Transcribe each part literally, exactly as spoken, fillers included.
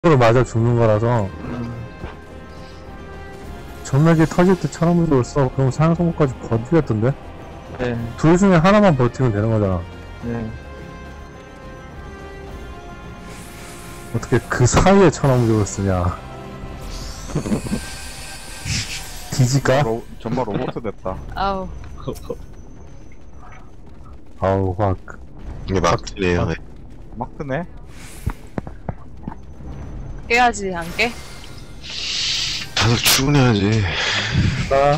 로 맞아 죽는 거라서 음. 전멸기 터질 때 천하무적을 써. 그럼 사양성공까지 버티겠던데? 네. 둘 중에 하나만 버티면 되는 거잖아. 네. 어떻게 그 사이에 천하무적을 쓰냐. 뒤질까? 로, 정말 로봇 됐다. 아우. 아우 확. 이게 막히네요. 아, 막 뜨네? 깨야지, 안 깨? 다들 출근해야지. 나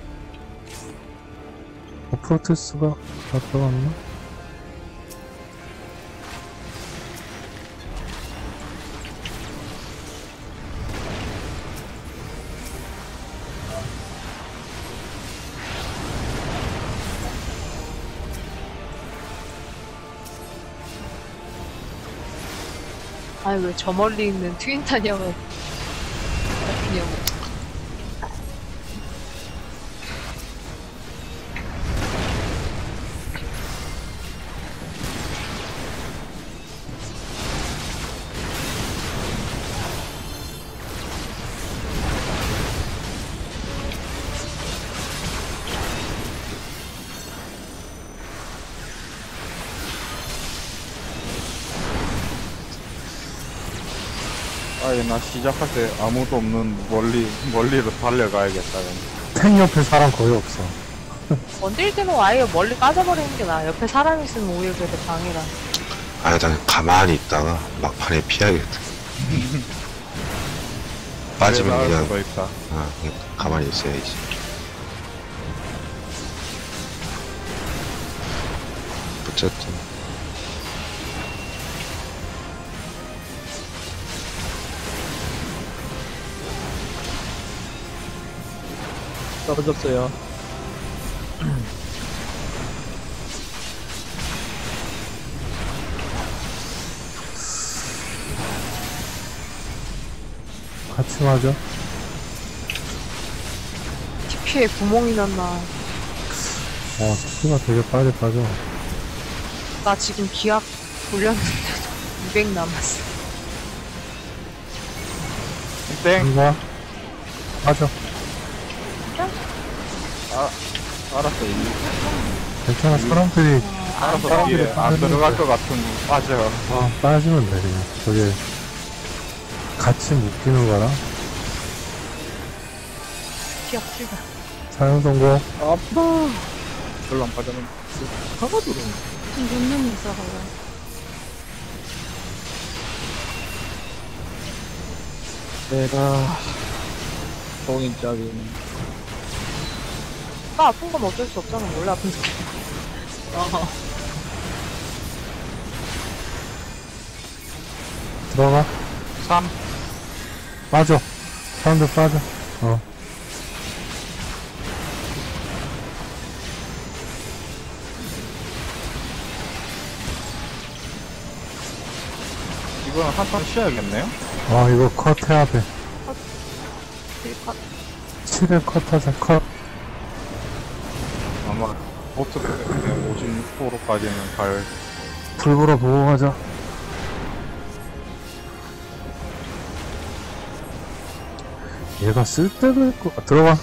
어, 프로테스가 다 들어갔나? 아이, 왜 저 멀리 있는 트윈타니어가 같으냐고. 아예 나 시작할 때 아무도 없는 멀리, 멀리로 달려가야겠다. 그냥. 탱 옆에 사람 거의 없어. 원딜 때는 아예 멀리 빠져버리는 게 나아. 옆에 사람 있으면 오히려 그래도 방해라. 아, 난 가만히 있다가 막판에 피하겠다. 빠지면 나을 그냥, 수도 있다. 아, 그냥 가만히 있어야지. 어쨌든. 떨어졌어요. 같이 맞아. 티피에 구멍이 났나. 어, 피가 되게 빨리 빠져. 나 지금 기압 돌렸는데도 이백 남았어. 땡! 이거 빠져. 알았어, 이미. 괜찮아. 사람들이 알아서 사람들이 뒤에 안 빠지는 들어갈 거. 것 같으면 빠져. 아, 빠지면 돼 그냥. 저게 같이 묶이는 거라. 기압 칠가. 사용 성공. 아파. 별로 안 빠졌는데. 화가 들어. 눈눈 있어가지고. 내가 성인짝인. 나 아픈 건 어쩔 수 없잖아. 원래 아픈 게. 어. 들어가. 삼. 빠져. 사람들 빠져. 어. 이거는 한판 쉬어야겠네요? 아, 이거 컷 해야 돼. 딜컷. 칠 회 컷 하자, 컷. 아마 보트 때문에 오십육 도로까지는 갈. 불보러 보고 가자. 얘가 쓸 때도 있고, 아, 들어가.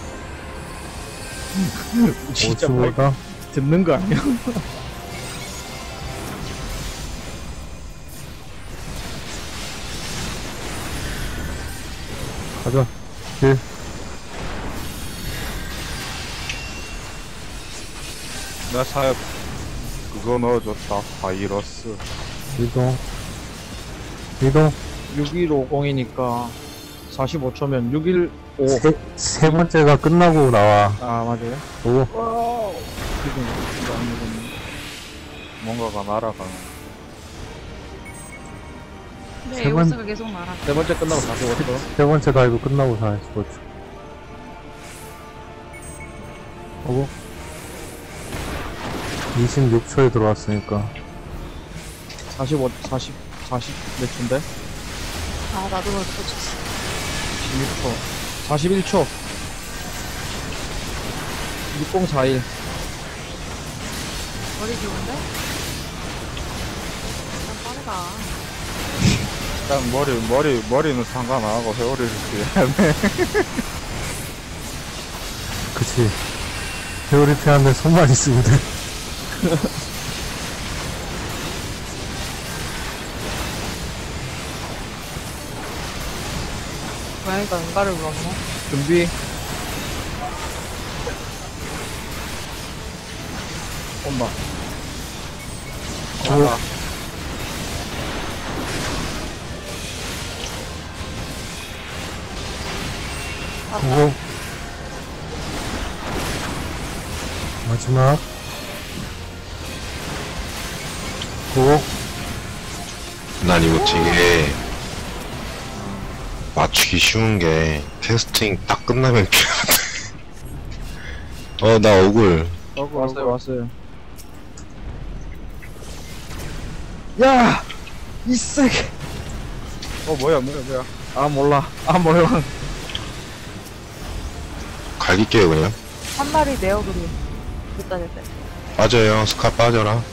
진짜 오십오다. 듣는 거 아니야? 가자. 길. 나 사역 그거 넣어줬다. 바이러스. 이동. 이동. 육일오공이니까 사십오 초면 육일오. 세, 세 번째가 끝나고 나와. 아, 맞아요? 보고. 와우. 지금 이거 안 되겠네. 뭔가가 날아가는. 네, 세 번- 에오스가 계속 날아. 세 번째 끝나고 사십오 초. 세 번째 다이브 끝나고 사십오 초. 보고. 이십육 초에 들어왔으니까. 사십오, 사십, 사십 몇 초인데? 아, 나도 그렇게 쳤어. 십육 초. 사십일 초. 육공사일. 머리 좋은데? 난 빠르다. 일단 머리 머리 머리는 상관 안 하고 회오리를 피해야 돼. 그치. 회오리 피하는데 손만 있으면 돼. 고양이가 응가를 불렀나? 준비. 엄마. 오, 오. 마지막. 오, 난 이거 되게 맞추기 쉬운 게 테스팅 딱 끝나면 피하는데. 어, 나 억울. 왔어요, 왔어요. 야! 이 새끼! 어 뭐야 뭐야 뭐야. 아, 몰라. 아, 몰라. 갈길게요, 그냥. 한 마리 내어 그리. 됐다 됐다. 빠져요. 스카 빠져라.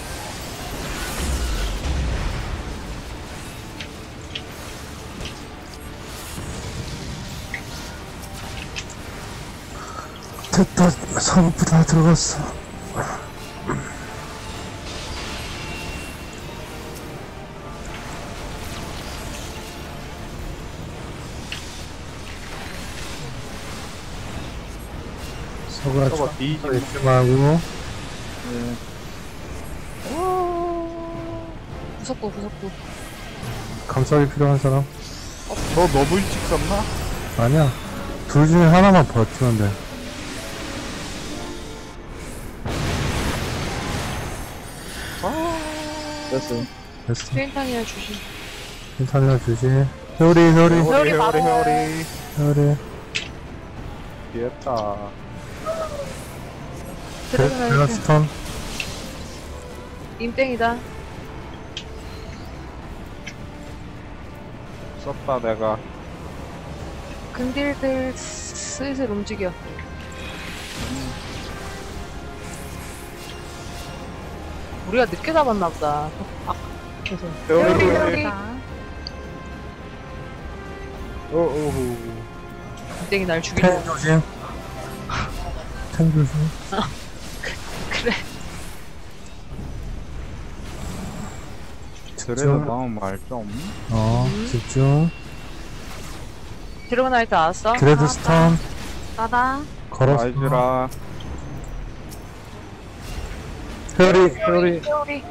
됐다. 사모프 다 들어갔어. 서가 저거 뒤지. 잊지 말고. 네. 구석구 구석구. 감싸기 필요한 사람? 너 너무 일찍 썼나? 아니야. 둘 중에 하나만 버티면 돼. 됐어요. 됐어. 트윈탄이나 주시. 괜찮아, 주시. 회오리, 회오리, 회오리 회오리 바로. 회오리. 회오리. 피했다. 드래곤 내가 나이트. 스턴. 임땡이다. 썼다 내가. 근딜들 슬슬 움직여. 우리가 늦게 잡았나 보다. 아, 그래서. 회오리 회오리, 회오리. 회오리. 오오오. 임땡이 날 죽이려. 탱 조심. 탱 조심. 그래. 그래도 집중. 나온 말 좀. 어, 집중. 드래곤 나이트 나왔어? 그래도 스턴. 나다. 걸었어. 아이즈라. 회오리. 회오리. 회오리.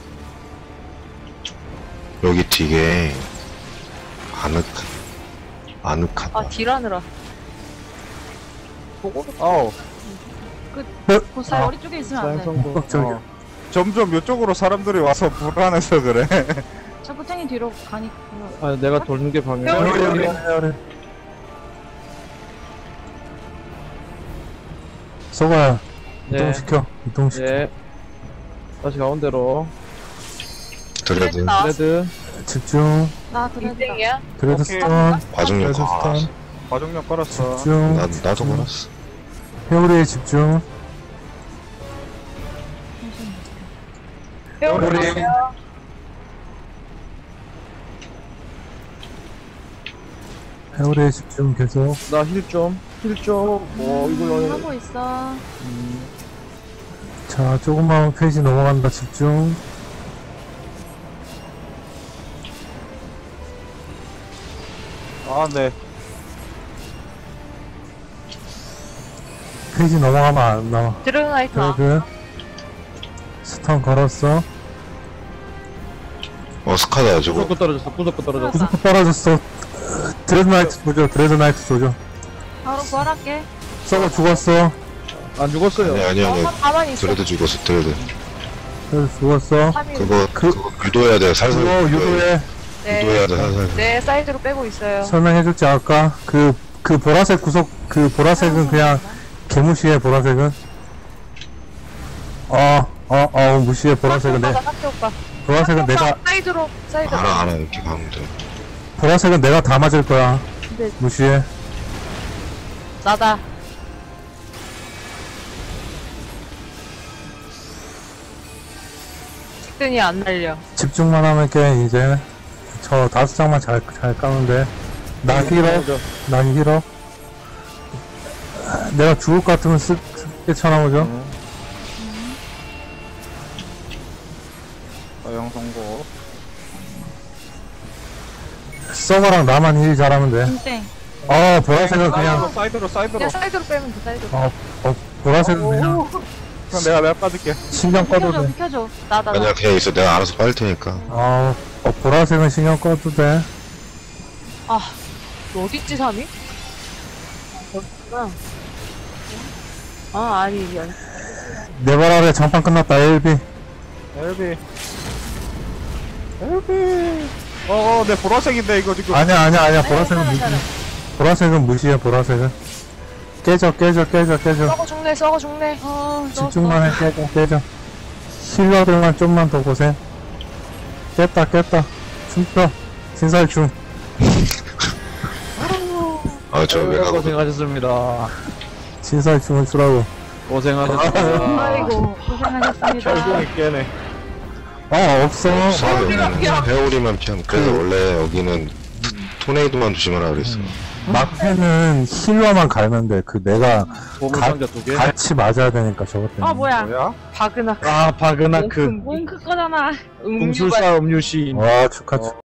여기 되게 아늑, 아늑하다. 아, 딜하느라. 보고도 아우. 보살 아. 머리 쪽에 있으면 안 사양 돼. 성공. 어, 저기. 어. 점점 이쪽으로 사람들이 와서 불안해서 그래. 자꾸 탱이 뒤로 가니까. 아, 내가 돌는 게 방해. 회오리, 회오리, 회오리. 회오리. 소가야, 네. 이동시켜. 이동시켜. 예. 다시 가운데로. 드레드. 레드. 집중. 나 임땡이야? 그래도 오케이. 스턴. 과정력 그래도 아, 스턴. 과정력 걸었어. 집중. 나, 나도 몰랐어. 회오리에 집중. 회오리. 회오리에 집중 계속. 나 힐 좀. 힐 좀. 오, 이걸로. 하고 있어. 자, 조금만 페이지 넘어간다. 집중. 아 네. 페이지 넘어가면 안 나와. 드래곤 나이트 나. 그래도 스턴 걸었어. 어, 스카다, 저거. 구석구 떨어졌어. 구석구 떨어졌어. 구속도 떨어졌어. 드레드나이트 조져. 드레드나이트 조져. 바로 부활할게. 썩어 죽었어. 안 죽었어요. 아니, 아니, 아니. 어, 가만히 있어. 드레드 죽었어, 드레드. 그래서 죽었어. 삼 일. 그거, 그- 그거 유도해야 돼, 살살. 그거 유도해. 네. 유도해야 돼, 살살. 네, 사이드로 빼고 있어요. 설명해줄지 아까 그, 그 보라색 구석, 그 보라색은 그냥 개무시해, 보라색은. 어, 어, 어, 무시해, 보라색은 내, 학교 오빠. 보라색은 학교 내가, 오빠, 사이드로, 사이드로. 알아, 알아, 이렇게 가면 돼. 보라색은 내가 다 맞을 거야. 근데 무시해. 나다. 식든이 안 날려. 집중만 하면 게 이제 저 다섯 장만 잘, 잘 까는데. 나 힐업, 나 힐업. 내가 죽을 것 같으면 쓱, 쓱 쳐나오죠. 사용 성공. 서버랑 나만 힐 잘하면 돼. 땡. 어, 보라색은 사이드로 그냥, 사이드로 사이드로. 그냥 사이드로 빼면 돼, 사이드로. 어, 어, 보라색은 그냥 그럼 내가 내가 빠질게. 신경 꺼도 비켜줘, 돼. 비켜줘. 나, 나, 나. 그냥 그냥 있어. 내가 알아서 빨 테니까. 어, 어, 보라색은 신경 꺼도 돼. 아, 너 어딨지, 삼이? 어딨구나. 아, 아니, 연. 네발 아래 장판 끝났다, 엘비. 엘비. 엘비. 어어 내 보라색인데 이거 지금. 아니야, 아니야, 아니야. 아니, 보라색은 괜찮아, 무시. 괜찮아. 보라색은 무시해, 보라색은. 깨져, 깨져, 깨져, 깨져. 썩어 죽네, 썩어 죽네. 어, 너, 집중만 해, 깨져, 깨져. 힐러들만 좀만 더 고생. 깼다, 깼다. 춤춰. 신살충. 아, 저 왜 가고. 고생하셨습니다. 신살충을 쓰라고. 고생하셨습니다. 아이고, 고생하셨습니다. 결국에 깨네. 어, 없어. 싸우면 회오리만 피하면. 그래서 원래 여기는 토네이도만 조심하라 그랬어. 막패는 힐러만 갈면 돼. 그 내가 보물 가- 상자 두 개. 같이 맞아야 되니까 저것 때문에. 아, 뭐야. 뭐야? 바그나. 아 바그나크. 몽크 거잖아. 궁술사 음유시인. 와, 축하, 축하.